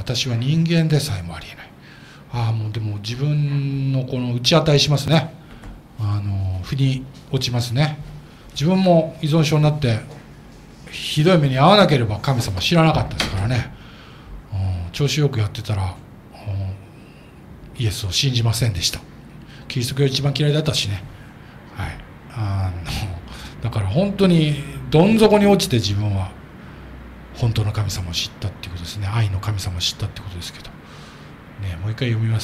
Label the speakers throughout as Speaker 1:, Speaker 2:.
Speaker 1: 私は人間でさえもありえない。もうでも自分のこの打ち当たりしますね。腑に落ちますね。自分も依存症になってひどい目に遭わなければ神様知らなかったですからね。調子よくやってたらイエスを信じませんでした。キリスト教一番嫌いだったしね。だから本当にどん底に落ちて自分は本当の神様を知ったっていうことですね。愛の神様を知ったってことですけど、ね、もう一回読みます。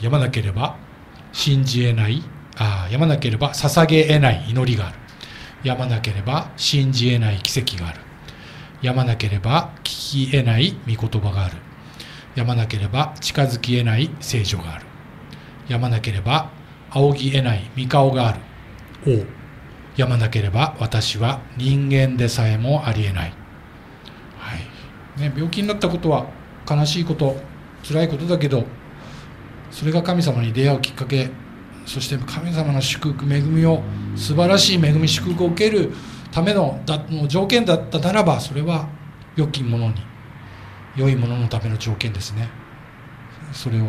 Speaker 1: やまなければ信じえない、やまなければ捧げえない祈りがある。やまなければ信じえない奇跡がある。やまなければ聞きえない御言葉がある。やまなければ近づきえない聖女がある。やまなければ仰ぎえない御顔がある。やまなければ私は人間でさえもありえない。病気になったことは悲しいこと、辛いことだけど、それが神様に出会うきっかけ、そして神様の祝福、恵みを、素晴らしい恵み、祝福を受けるための条件だったならば、それは良きものに、良いもののための条件ですね。それを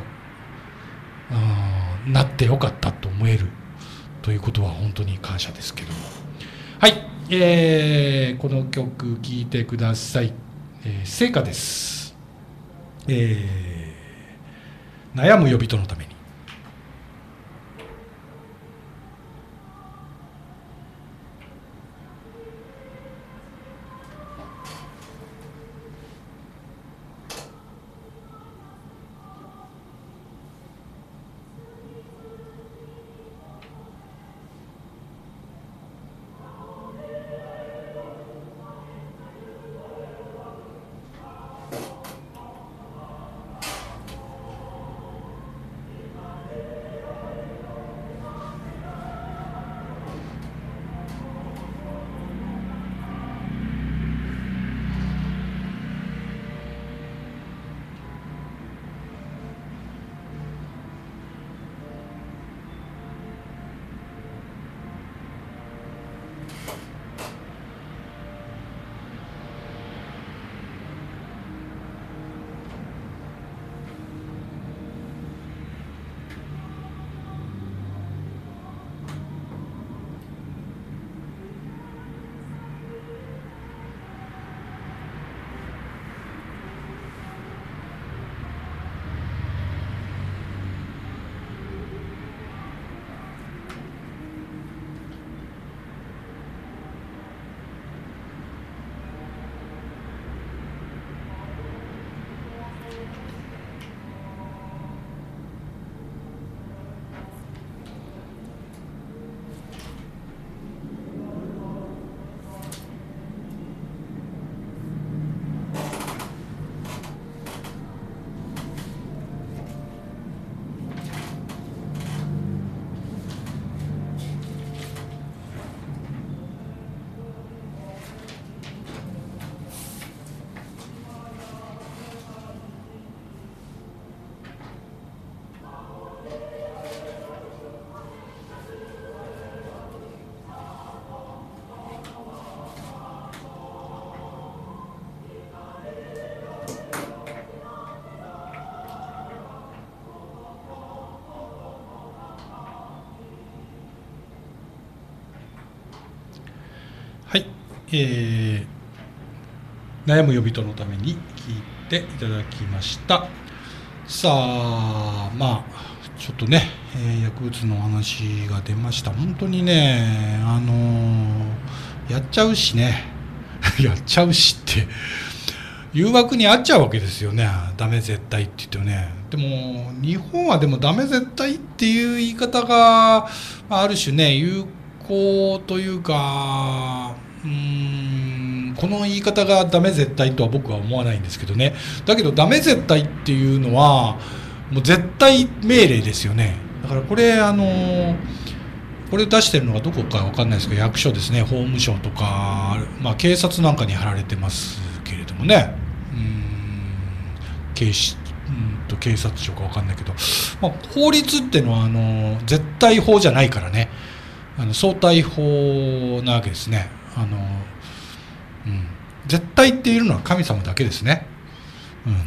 Speaker 1: なってよかったと思えるということは本当に感謝ですけども。はい、この曲聴いてください。聖歌です。悩む呼人のために。はい、悩む呼人のために聞いていただきました。さあ、ちょっとね、薬物の話が出ました。本当にね、やっちゃうしねやっちゃうしって誘惑に遭っちゃうわけですよね。ダメ絶対って言ってもね。でも日本はでもダメ絶対っていう言い方がある種ね、有効というか、この言い方がダメ絶対とは僕は思わないんですけどね。だけどダメ絶対っていうのはもう絶対命令ですよね。だからこれこれ出してるのがどこかわかんないですけど、役所ですね、法務省とか、警察なんかに貼られてますけれどもね、警察庁かわかんないけど、法律っていうのは絶対法じゃないからね、相対法なわけですね。絶対っていうのは神様だけですね。絶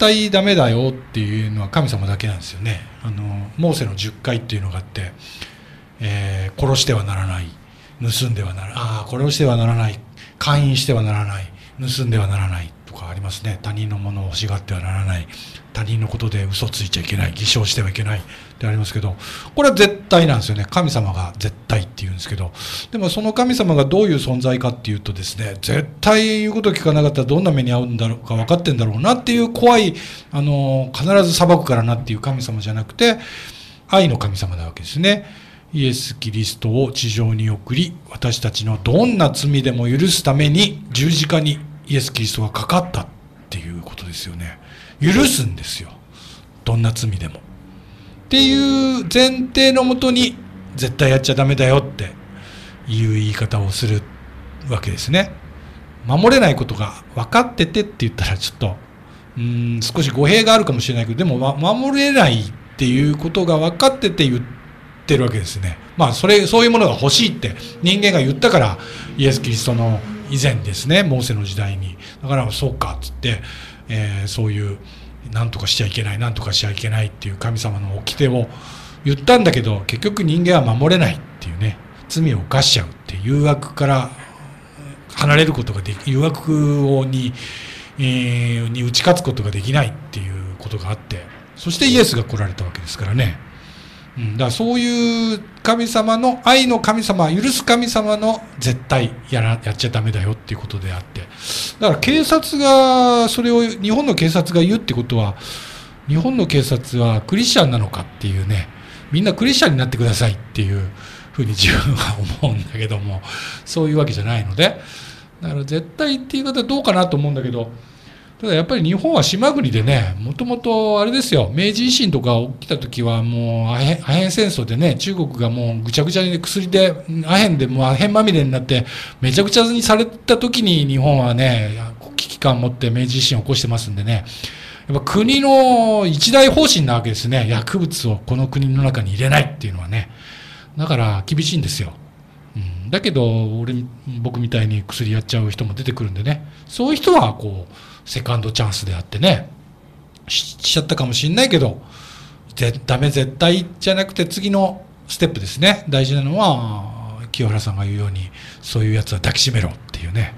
Speaker 1: 対ダメだよっていうのは神様だけなんですよね。モーセの10回っていうのがあって、殺してはならない、盗んではならない、殺してはならない、姦淫してはならない、盗んではならないとかありますね。他人のものを欲しがってはならない、他人のことで嘘ついちゃいけない、偽証してはいけないってありますけど、これは絶対なんですよね。神様が絶対っていうんですけど、でもその神様がどういう存在かっていうとですね、絶対言うこと聞かなかったらどんな目に遭うんだろうか分かってんだろうなっていう怖い、必ず裁くからなっていう神様じゃなくて、愛の神様なわけですね。イエス・キリストを地上に送り、私たちのどんな罪でも許すために十字架にイエス・キリストがかかったっていうことですよね。許すんですよ。どんな罪でも。っていう前提のもとに、絶対やっちゃダメだよっていう言い方をするわけですね。守れないことが分かっててって言ったらちょっと、少し語弊があるかもしれないけど、でも守れないっていうことが分かってて言ってるわけですね。そういうものが欲しいって人間が言ったから、イエス・キリストの以前ですね、モーセの時代に。だからそうかっつって、そういう何とかしちゃいけない、何とかしちゃいけないっていう神様の掟を言ったんだけど、結局人間は守れないっていうね、罪を犯しちゃうっていう誘惑から離れることができ、誘惑に打ち勝つことができないっていうことがあって、そしてイエスが来られたわけですからね。だからそういう神様の、愛の神様、許す神様の絶対やっちゃダメだよっていうことであって、だから警察がそれを、日本の警察が言うってことは、日本の警察はクリスチャンなのかっていうね、みんなクリスチャンになってくださいっていうふうに自分は思うんだけども、そういうわけじゃないので、だから絶対っていう言い方はどうかなと思うんだけど、ただやっぱり日本は島国でね、もともとあれですよ、明治維新とか起きた時はもうアヘン戦争でね、中国がもうぐちゃぐちゃに薬で、アヘンでもうアヘンまみれになってめちゃくちゃにされた時に日本はね、危機感を持って明治維新を起こしてますんでね、やっぱ国の一大方針なわけですね。薬物をこの国の中に入れないっていうのはね。だから厳しいんですよ。だけど僕みたいに薬やっちゃう人も出てくるんでね、そういう人はこうセカンドチャンスであってね、しちゃったかもしれないけど、ダメ絶対じゃなくて次のステップですね。大事なのは清原さんが言うように、そういうやつは抱きしめろっていうね、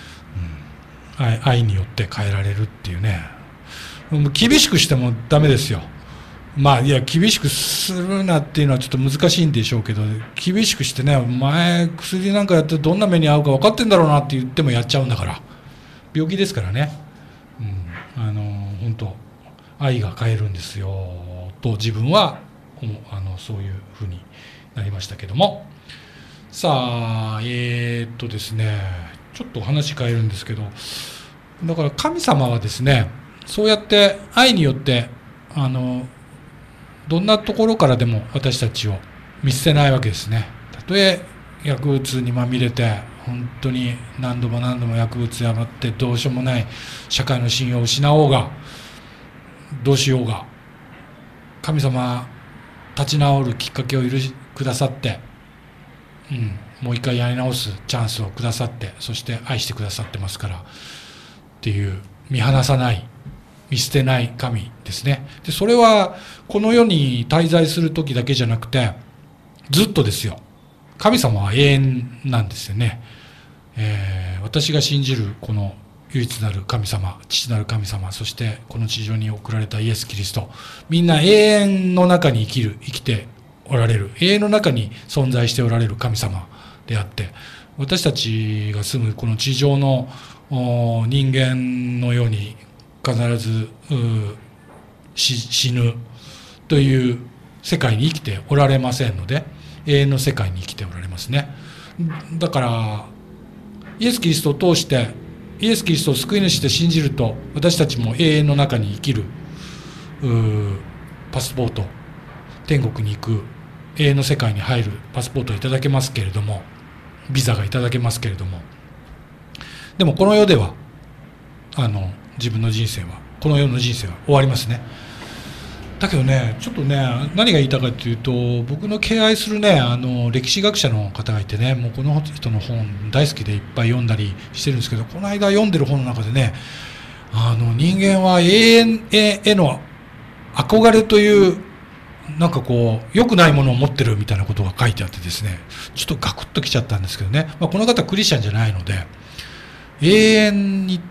Speaker 1: 愛によって変えられるっていうね。厳しくしてもダメですよ。いや厳しくするなっていうのはちょっと難しいんでしょうけど、厳しくしてね、お前薬なんかやってどんな目に遭うか分かってんだろうなって言ってもやっちゃうんだから、病気ですからね。本当愛が変えるんですよと自分はそういうふうになりましたけども、さあですね、ちょっと話変えるんですけど、だから神様はですね、そうやって愛によってどんなところからでも私たちを見捨てないわけですね。たとえ薬物にまみれて本当に何度も何度も薬物やまってどうしようもない社会の信用を失おうがどうしようが、神様立ち直るきっかけをくださって、もう一回やり直すチャンスをくださって、そして愛してくださってますからっていう、見放さない見捨てない神ですね。でそれはこの世に滞在する時だけじゃなくてずっとですよ。神様は永遠なんですよね。私が信じるこの唯一なる神様、父なる神様、そしてこの地上に送られたイエス・キリスト、みんな永遠の中に生きておられる、永遠の中に存在しておられる神様であって、私たちが住むこの地上の人間のように必ず死ぬという世界に生きておられませんので、永遠の世界に生きておられますね。だからイエス・キリストを通して、イエス・キリストを救い主で信じると、私たちも永遠の中に生きるパスポート、天国に行く永遠の世界に入るパスポートをいただけますけれども、ビザがいただけますけれども、でもこの世では自分の人生は、この世の人生は終わりますね。だけどね、ちょっとね、何が言いたいかというと、僕の敬愛するね、歴史学者の方がいてね、もうこの人の本大好きでいっぱい読んだりしてるんですけど、この間読んでる本の中でね、 人間は永遠への憧れというなんかこう良くないものを持ってるみたいなことが書いてあってですね、ちょっとガクッときちゃったんですけどね、この方クリスチャンじゃないので、永遠に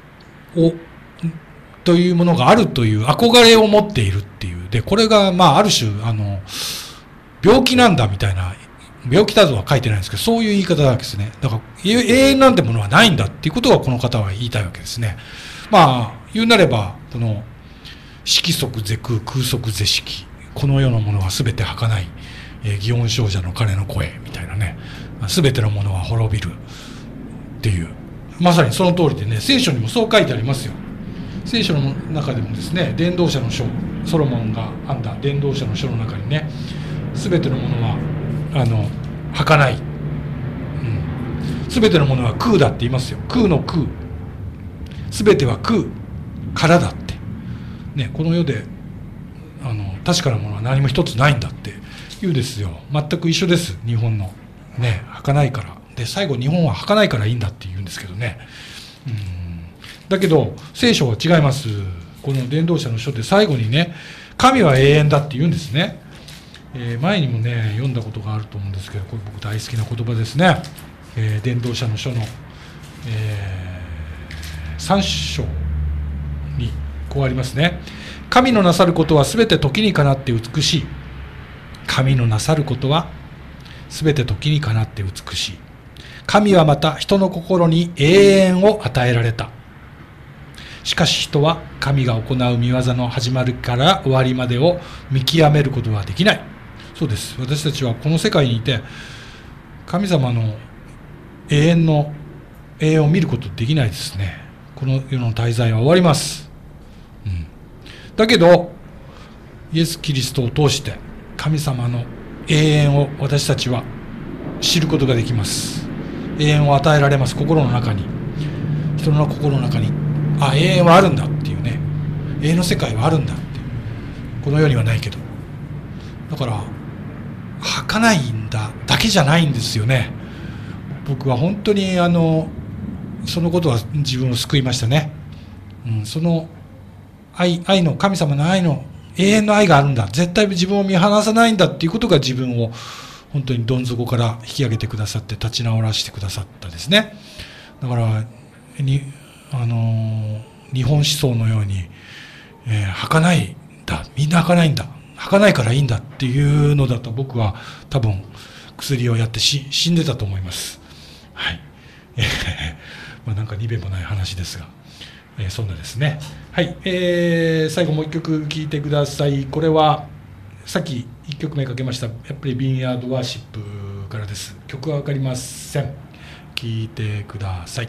Speaker 1: というものがあるという憧れを持っているっていうで、これがある種病気なんだみたいな、病気だとは書いてないんですけど、そういう言い方なわけですね。だから永遠なんてものはないんだっていうことがこの方は言いたいわけですね。言うなればこの色即是空、空即是色、この世のものは全て儚い、祇園精舎の鐘の声みたいなね、全てのものは滅びるっていう、まさにその通りでね、聖書にもそう書いてありますよ。聖書の中でもですね、伝道者の書、ソロモンが編んだ伝道者の書の中にね、全てのものは儚い、全てのものは空だって言いますよ。空の空、全ては空からだって、ね、この世で確かなものは何も一つないんだって言うんですよ。全く一緒です。日本のね、儚いからで、最後日本は儚いからいいんだって言うんですけどね。だけど聖書は違います。この伝道者の書で最後にね、神は永遠だって言うんですね。前にもね読んだことがあると思うんですけど、これ僕大好きな言葉ですね。伝道者の書の、3章にこうありますね。神のなさることはすべて時にかなって美しい。神のなさることはすべて時にかなって美しい。神はまた人の心に永遠を与えられた。しかし人は神が行う見業の始まりから終わりまでを見極めることはできない。そうです。私たちはこの世界にいて神様の永遠を見ることできないですね。この世の滞在は終わります。だけどイエス・キリストを通して神様の永遠を私たちは知ることができます。永遠を与えられます。心の中に、人の心の中に永遠はあるんだっていうね、永遠の世界はあるんだっていう、この世にはないけど、だから儚いんだだけじゃないんですよね。僕は本当にそのことは自分を救いましたね。その愛の、神様の愛の永遠の愛があるんだ、絶対自分を見放さないんだっていうことが自分を本当にどん底から引き上げてくださって立ち直らせてくださったですね。だから日本思想のように、儚いんだ、みんな儚いんだ、儚いからいいんだっていうのだと僕は多分薬をやって死んでたと思います。はい。なんかにべもない話ですが、そんなですね。はい。最後もう一曲聴いてください。これはさっき1曲目かけました、やっぱりビンヤードワーシップからです。曲は分かりません。聴いてください。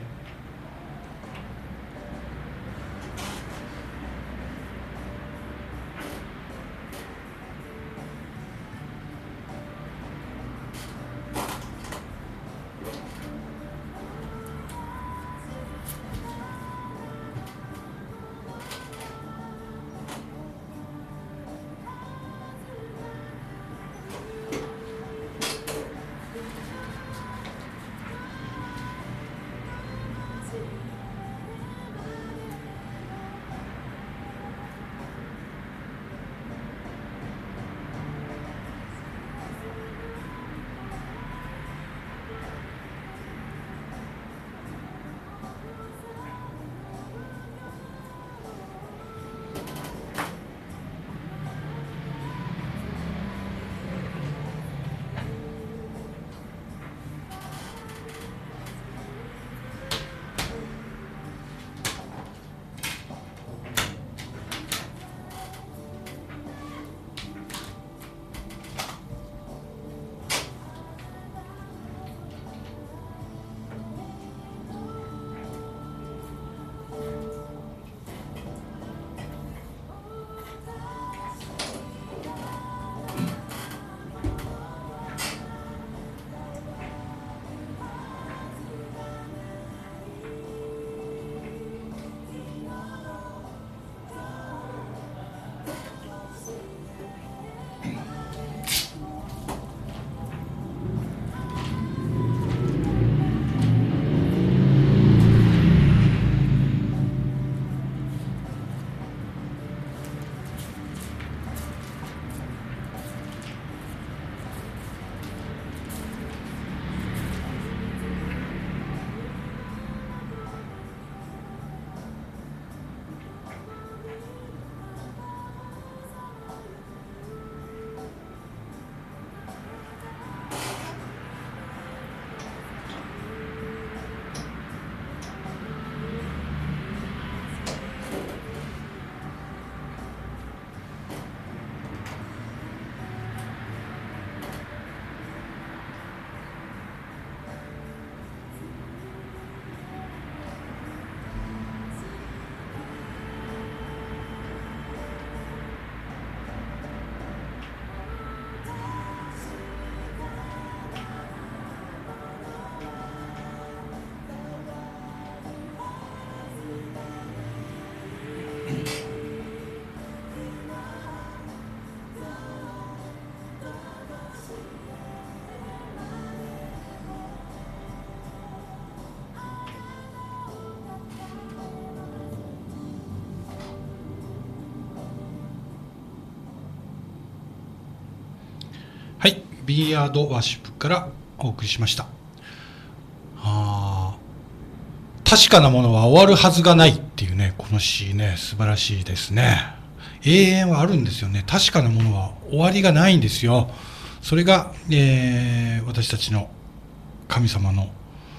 Speaker 1: はい、ビリヤードワーシップからお送りしました。確かなものは終わるはずがないっていうね、この詩ね、素晴らしいですね。永遠はあるんですよね。確かなものは終わりがないんですよ。それが、私たちの神様の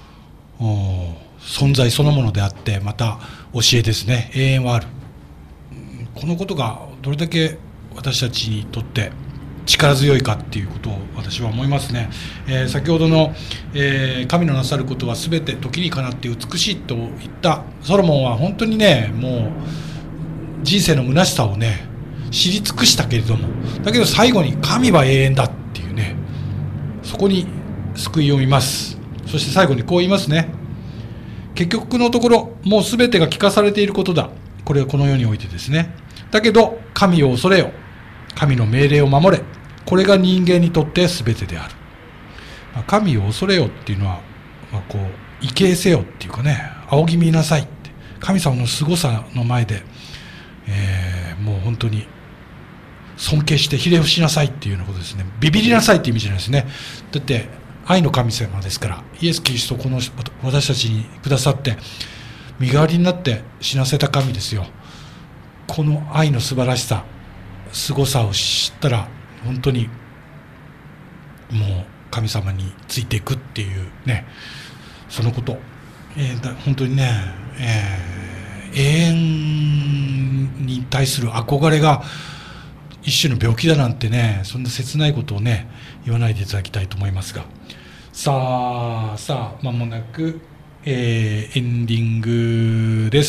Speaker 1: 存在そのものであって、また教えですね。永遠はある。このことがどれだけ私たちにとって力強いかっていうことを私は思いますね。先ほどの、神のなさることは全て時にかなって美しいと言ったソロモンは本当にね、もう人生の虚しさをね知り尽くしたけれども、だけど最後に神は永遠だっていうね、そこに救いを見ます。そして最後にこう言いますね。結局のところもう全てが聞かされていることだ。これはこの世においてですね。だけど神を恐れよ、神の命令を守れ、これが人間にとって全てである。神を恐れよっていうのは、こう畏敬せよっていうかね、仰ぎ見なさいって、神様のすごさの前で、もう本当に尊敬してひれ伏しなさいっていうようなことですね。ビビりなさいっていう意味じゃないですね。だって愛の神様ですから、イエス・キリストをこの私たちにくださって身代わりになって死なせた神ですよ。この愛の素晴らしさ、凄さを知ったら本当にもう神様についていくっていうね、そのこと、本当にね、永遠に対する憧れが一種の病気だなんてね、そんな切ないことをね言わないでいただきたいと思いますが、さあ間もなく、エンディングです。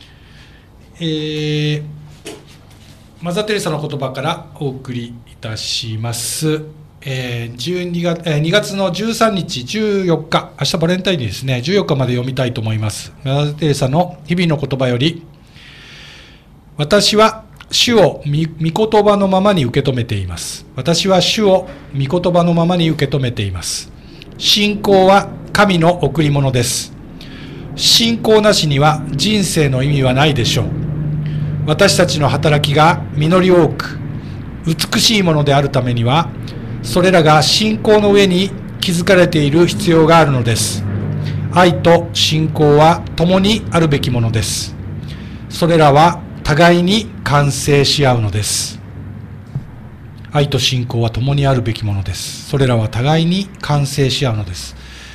Speaker 1: マザー・テレサの言葉からお送りいたします。2月の13日、14日、明日バレンタインデーですね、14日まで読みたいと思います。マザー・テレサの日々の言葉より、私は主を御言葉のままに受け止めています。私は主を御言葉のままに受け止めています。信仰は神の贈り物です。信仰なしには人生の意味はないでしょう。私たちの働きが実り多く美しいものであるためには、それらが信仰の上に築かれている必要があるのです。愛と信仰は共にあるべきものです。それらは互いに完成し合うのです。愛と信仰は共にあるべきものです。それらは互いに完成し合うのです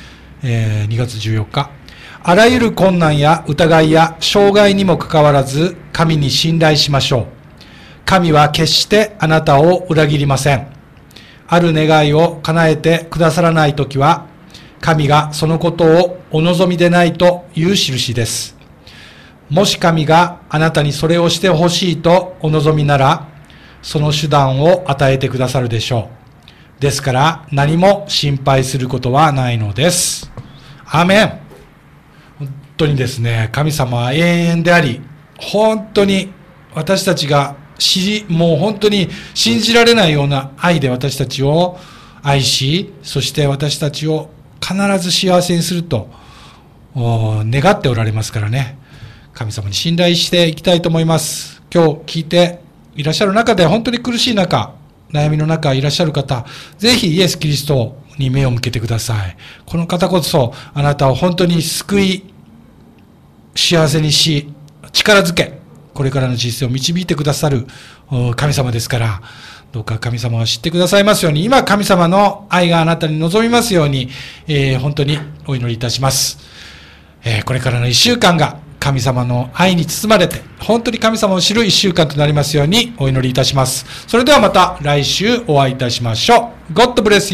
Speaker 1: 。2月14日、あらゆる困難や疑いや障害にもかかわらず神に信頼しましょう。神は決してあなたを裏切りません。ある願いを叶えてくださらないときは、神がそのことをお望みでないという印です。もし神があなたにそれをしてほしいとお望みなら、その手段を与えてくださるでしょう。ですから何も心配することはないのです。アーメン。本当にですね、神様は永遠であり、本当に私たちがもう本当に信じられないような愛で私たちを愛し、そして私たちを必ず幸せにすると願っておられますからね。神様に信頼していきたいと思います。今日聞いていらっしゃる中で、本当に苦しい中、悩みの中いらっしゃる方、ぜひイエス・キリストに目を向けてください。この方こそあなたを本当に救い、幸せにし、力づけ、これからの人生を導いてくださる神様ですから、どうか神様を知ってくださいますように、今神様の愛があなたに望みますように、本当にお祈りいたします。これからの一週間が神様の愛に包まれて、本当に神様を知る一週間となりますようにお祈りいたします。それではまた来週お会いいたしましょう。God bless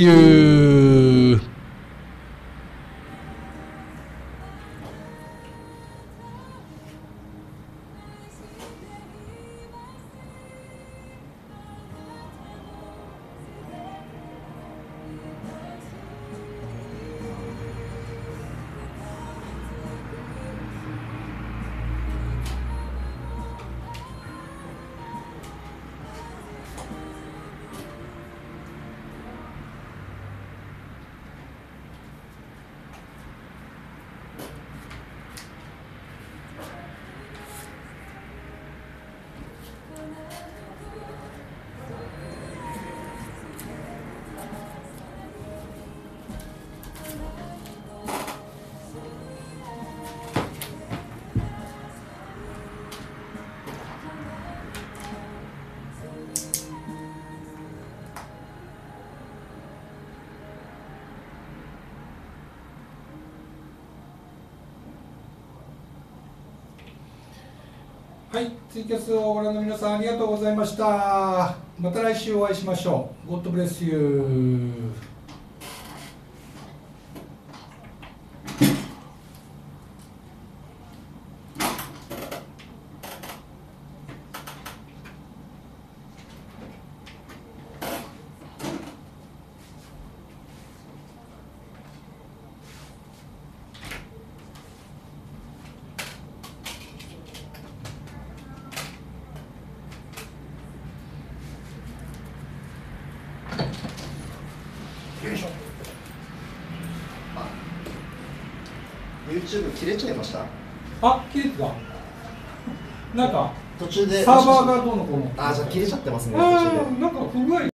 Speaker 1: you! はい、ツイキャスをご覧の皆さんありがとうございました。また来週お会いしましょう。God bless you。よいしょ。
Speaker 2: YouTube 切れちゃいました。
Speaker 1: あ、切れてた。なんか
Speaker 2: 途中で
Speaker 1: サーバーがどうのこうの。
Speaker 2: じゃあ切れちゃってますね。途
Speaker 1: あ
Speaker 2: 中で
Speaker 1: あ、なんか不具合